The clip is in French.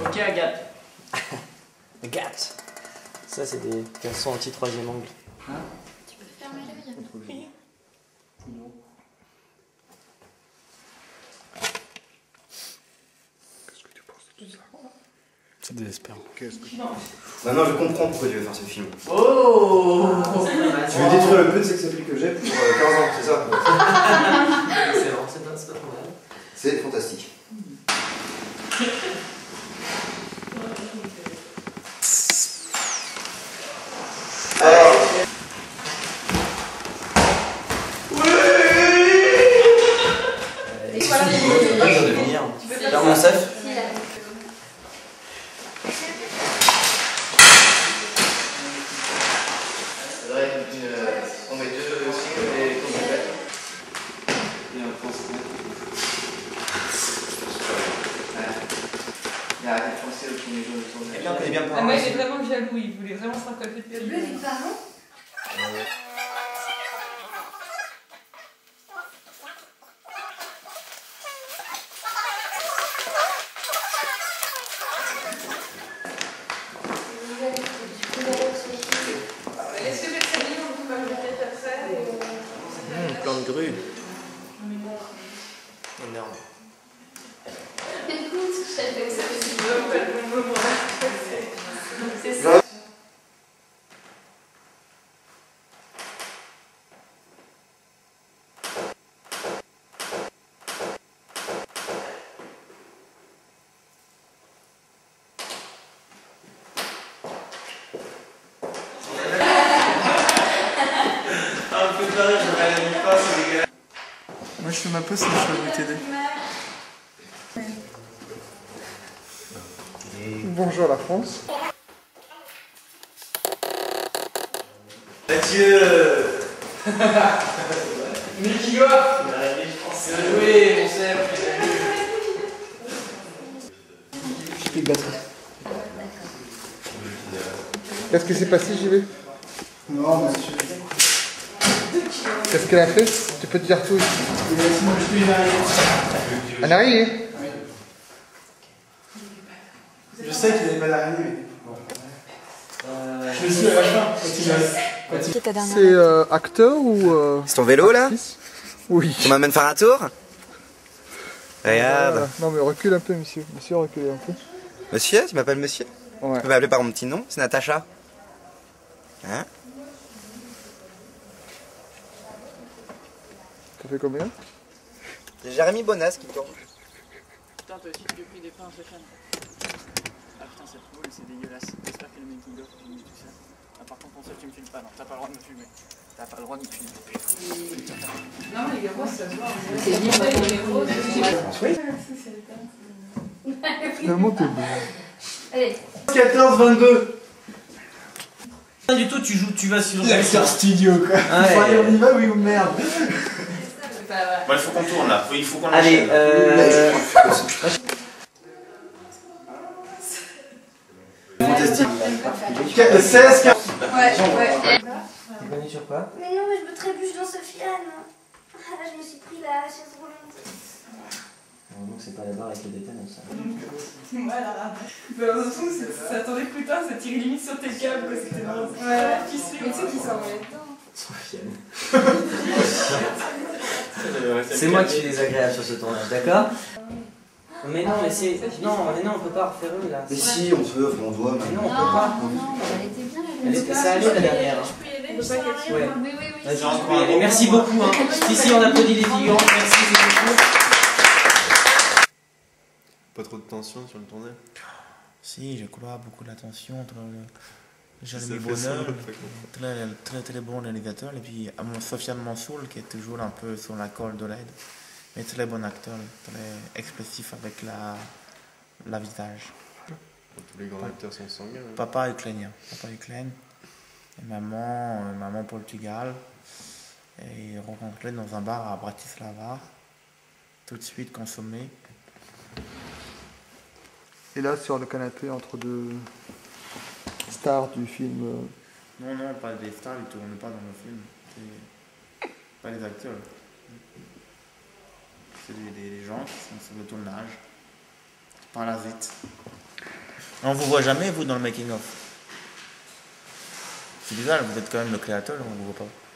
Ok, Agathe. Agathe. Ça, c'est des garçons anti-troisième angle. Hein? Tu peux fermer l'œil. Qu'est-ce que tu penses de tout ça? C'est désespérant. Qu'est-ce que tu Maintenant, je comprends pourquoi tu veux faire ce film. Oh. Tu veux détruire le peu de sex appeal que j'ai pour 15 ans, c'est ça? Excellent, c'est pas trop mal. C'est fantastique. Dans mon safe. On met deux aussi et complètes. Et un français. Il a arrêté de penser au premier jour de tournage. Quelqu'un connaît bien Moi il est vraiment jaloux, il voulait vraiment se raconter de Le bleu des parents. Est-ce que le crédit, on peut pas le mettre après Plein de grues. Énorme. Écoute, je savais que ça faisait du pas le bon moment. C'est ça. Moi je fais ma pause, sinon je vais t'aider. Bonjour la France. Adieu. Mikigo. Bien joué, mon chef. Je t'ai battu. Qu'est-ce qui s'est passé, j'y vais? Non, monsieur. Qu'est-ce qu'elle a fait? Tu peux te dire tout ici. Il a essayé de me jeter une araignée. Un araignée? Je sais qu'il n'avait pas d'araignée, mais bon. Je me suis à la fin. Continue. C'est acteur ou... C'est ton vélo là? artiste? Oui. Tu m'amènes faire un tour? Regarde. Voilà. Non mais recule un peu, monsieur. Monsieur, reculez un peu. Monsieur, tu m'appelles monsieur? Ouais. Tu peux m'appeler par mon petit nom, c'est Natacha. Hein? Ça fait combien? C'est Jérémy Bonas qui tourne. Putain, toi aussi tu lui as pris des pains, Stéphane. Ah putain, cette boule c'est dégueulasse. J'espère que le making of filme tout ça. Ah, par contre, pour ça, tu me filmes pas, non, t'as pas le droit de me filmer. T'as pas le droit de me filmer. Non, mais les roses, ça se voit. C'est bien, les roses. Finalement t'es bon. Allez. 14, 22. Pas du tout, tu vas sur L'acteur studio, quoi. Ah, ouais. Allez, on y va, oui ou merde? Bon, il faut qu'on tourne là, il faut qu'on Allez, Fantastique. 16, 15. Ouais. t'es connu sur quoi? Mais non, mais je me trébuche dans Sofiane. Ah, je me suis pris la chaise roulante. Donc c'est pas la barre avec le détail, ça. Voilà. Mais en fait, ça attendait plus tard, ça tirait limite sur tes câbles, quoi. C'était marrant. Ouais. Qui suit. Mais tu sais qui s'en met dedans. Sofiane. C'est moi qui suis désagréable sur ce tournage, d'accord? Mais non, mais c'est... Non, on peut pas refaire une là. Mais si, on peut, on doit. Mais non, on peut pas. Non, elle était bien la Ça allait la dernière. Je peux y aller, Je peux pas qu'elle Ouais. Oui, oui, oui. Vas-y, tu peux y aller. Merci beaucoup. Hein. Ici, on applaudit les figurants. Merci, c'est beaucoup. Pas trop de tension sur le tournage? Si, je crois beaucoup l'attention entre Jérémy Ça fait Bonheur, ça, très bon réalisateur, et puis Sofiane Mansour qui est toujours un peu sur la corde de l'aide, mais très bon acteur, très expressif avec la visage. Tous les grands acteurs sont sanguins. Hein. Papa ukrainien, et maman Portugal, et rencontré dans un bar à Bratislava, tout de suite consommé. Et là, sur le canapé, entre deux stars du film... Non, pas des stars, ils ne tournent pas dans le film. C'est pas les acteurs. C'est des gens qui sont sur le tournage. Parasites. On vous voit jamais, vous, dans le making-of. C'est bizarre, vous êtes quand même le créateur, on vous voit pas.